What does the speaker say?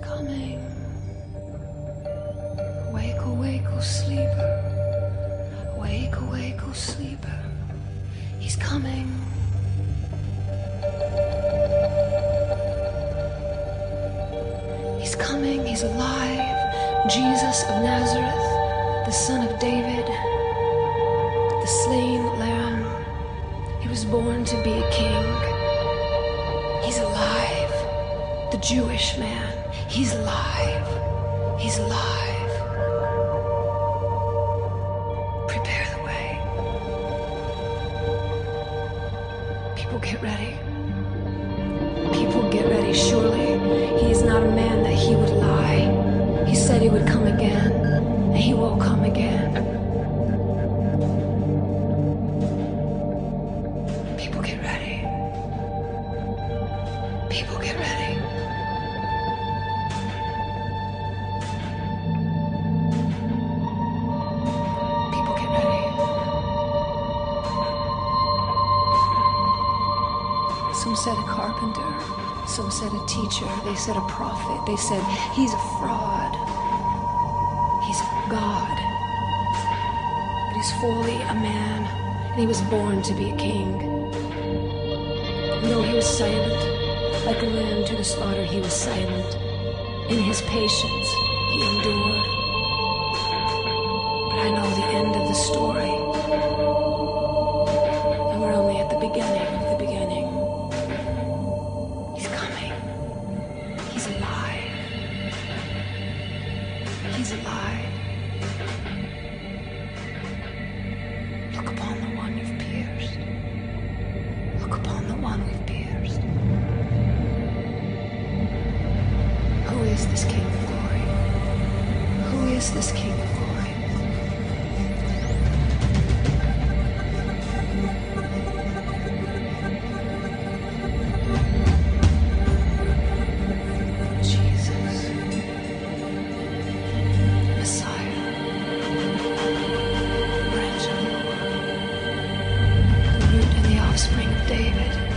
coming. Awake, awake, O sleeper. Awake, awake, O sleeper. He's coming. He's coming, he's alive. Jesus of Nazareth, the son of David, the slain lamb. He was born to be a king. He's alive. The Jewish man, he's alive. He's alive. Prepare the way. People get ready. People get ready. Surely he is not a man that he would lie. He said he would come again, and he will come again. People get ready. People get ready. People get ready. Some said a carpenter. Some said a teacher, they said a prophet, they said he's a fraud, he's God, but he's fully a man, and he was born to be a king. And though he was silent, like a lamb to the slaughter, he was silent. In his patience, he endured. But I know the end of the story, and we're only at the beginning of the beginning. He's alive. He's alive. Look upon the one you've pierced. Look upon the one we've pierced. Who is this King of glory? Who is this King of glory? Offspring of David.